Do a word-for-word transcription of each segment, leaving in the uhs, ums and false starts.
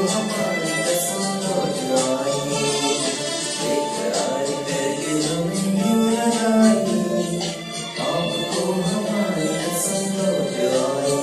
हमारी कसम लौट आए, इकरार करके हमें यूं लगाए, आपको हमारी कसम लौट आए।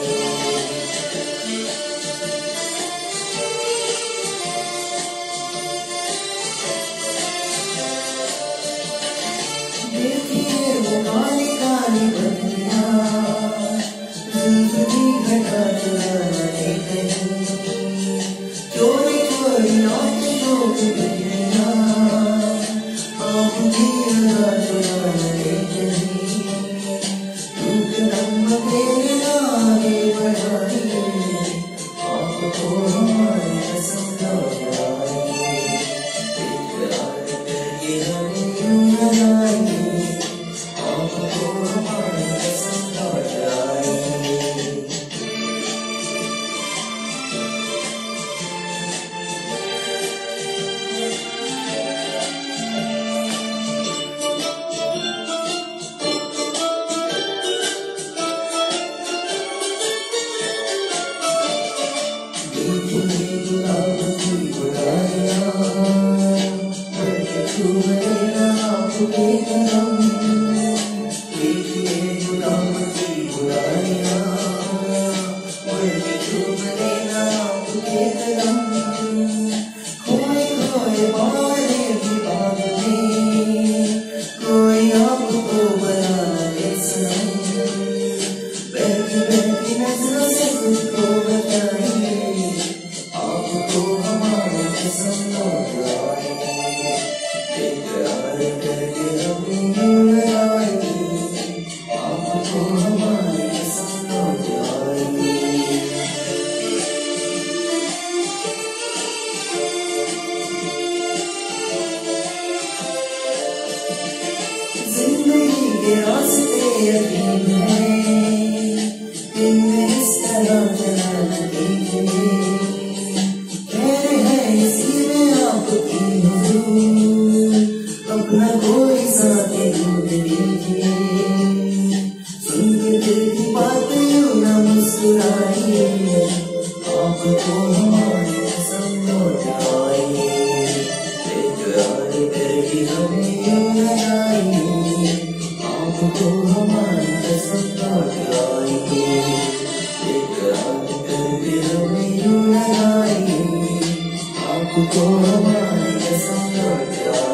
देखिए वो काली काली बत्तियां जिंदगी घटा चुराने कहीं, चोरी चोरी आंखें डूब गईया आप भी लगा चुराने कहीं, टूट दम मेरे आगे बढ़ाइए, आपको हमारी कसम लौट आए, इकरार करके हमें यूं लगाए, आपको हमारी कसम लौट आए। देखिए गुलाब की बुराइयां करके छू लेना आपके कदम, देखिए गुलाब की बुराइयां करके छू लेना आपके कदम, खोए खोए बारे की बात में कोई आपको बना ले सनम, बैठी बैठी नजरों से खुद को बताइए, आपको हमारी कसम लौट आए, इकरार करके हमें यूं लगाए, आपको हमारी कसम लौट आए। जिंदगी के रास्ते अजीब हैं, इनमें इस तरह चलना कीजिए, कहते हैं इसी में आपकी हुजूर, अपना कोई साथी ढूंढ लीजिए, सुन के दिल की बात यूं न मुस्कुराइए, आपको हमारी कसम लौट आए, इकरार करके हमें यूं लगाए, आपको हमारी कसम लौट आए, इकरार करके हमें यूं लगाए, आपको हमारी कसम लौट आए।